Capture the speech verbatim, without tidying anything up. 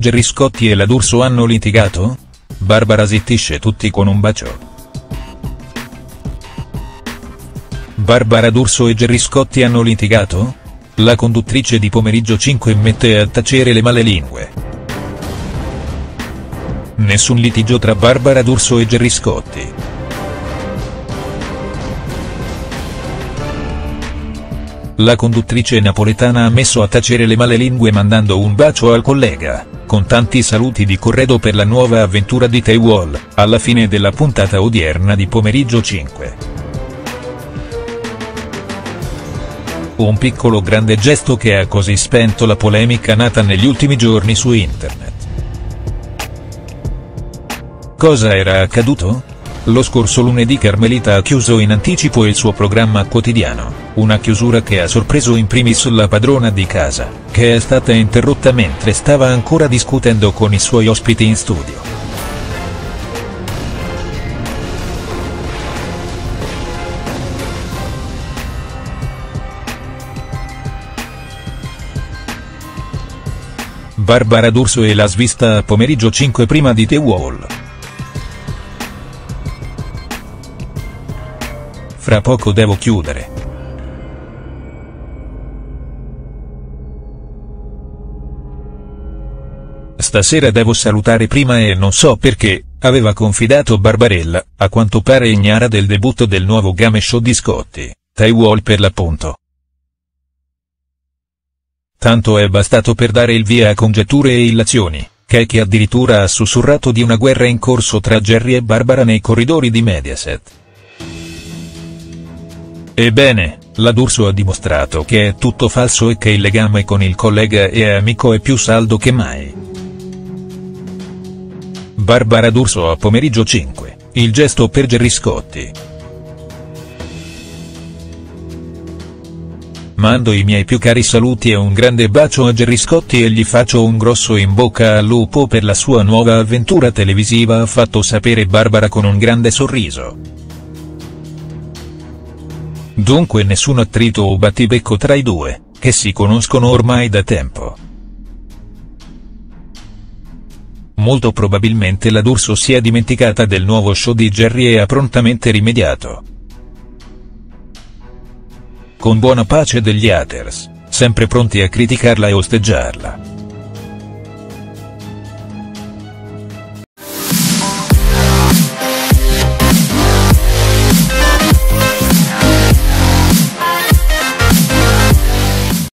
Gerry Scotti e la D'Urso hanno litigato? Barbara zittisce tutti con un bacio. Barbara D'Urso e Gerry Scotti hanno litigato? La conduttrice di Pomeriggio cinque mette a tacere le malelingue. Nessun litigio tra Barbara D'Urso e Gerry Scotti. La conduttrice napoletana ha messo a tacere le malelingue mandando un bacio al collega, con tanti saluti di corredo per la nuova avventura di The Wall, alla fine della puntata odierna di Pomeriggio cinque. Un piccolo grande gesto che ha così spento la polemica nata negli ultimi giorni su internet. Cosa era accaduto? Lo scorso lunedì Carmelita ha chiuso in anticipo il suo programma quotidiano, una chiusura che ha sorpreso in primis la padrona di casa, che è stata interrotta mentre stava ancora discutendo con i suoi ospiti in studio. Barbara D'Urso e la svista a Pomeriggio cinque prima di The Wall. Fra poco devo chiudere. Stasera devo salutare prima e non so perché, aveva confidato Barbarella, a quanto pare ignara del debutto del nuovo game show di Scotti, The Wall per l'appunto. Tanto è bastato per dare il via a congetture e illazioni, che chi addirittura ha sussurrato di una guerra in corso tra Gerry e Barbara nei corridoi di Mediaset. Ebbene, la D'Urso ha dimostrato che è tutto falso e che il legame con il collega e amico è più saldo che mai. Barbara D'Urso a Pomeriggio cinque, il gesto per Gerry Scotti. Mando i miei più cari saluti e un grande bacio a Gerry Scotti e gli faccio un grosso in bocca al lupo per la sua nuova avventura televisiva, ha fatto sapere Barbara con un grande sorriso. Dunque nessun attrito o battibecco tra i due, che si conoscono ormai da tempo. Molto probabilmente la D'Urso si è dimenticata del nuovo show di Gerry e ha prontamente rimediato. Con buona pace degli haters, sempre pronti a criticarla e osteggiarla.